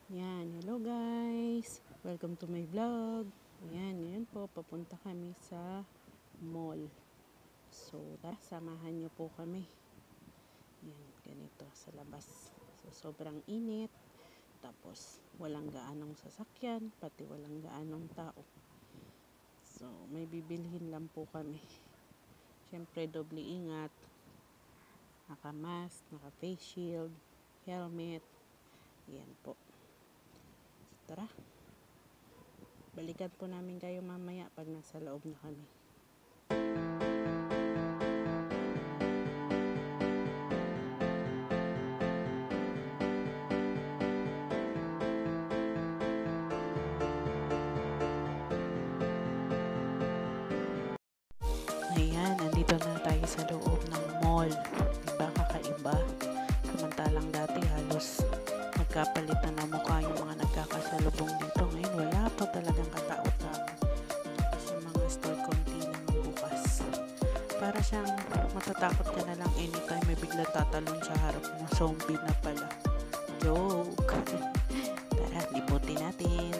Yan, hello guys! Welcome to my vlog. Ayan, ngayon po, papunta kami sa mall. So, tara, samahan niyo po kami. Yan, ganito sa labas. So, sobrang init. Tapos, walang gaanong sasakyan, pati walang gaanong tao. So, may bibilhin lang po kami. Siyempre, doble ingat. Naka-mask, naka-face shield, helmet. Yan po. Tara, balikan po namin kayo mamaya pag nasa loob na kami. Ayan, nandito na tayo sa loob ng mall. Diba, kakaiba. Samantalang dati halos magkapalitan na mukha yung mga nagkakasalubong dito. Ngayon wala pa talagang katao-tao. Kasi mga store konti lang bukas. Para siyang matatakot ka na lang anytime may bigla tatalon sa harap mo. Zombie na pala. Joke. Tara, libutin natin.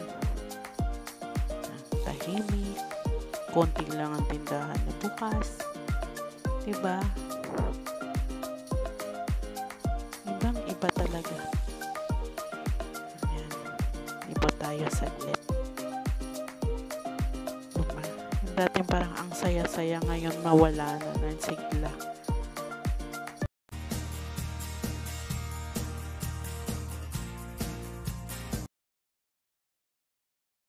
Tahimik. Konti lang ang tindahan na bukas. Diba? Ibang iba talaga. Ayan. Iba tayo saglit. Diba? Dating parang ang saya-saya, ngayon mawala na ng sigla.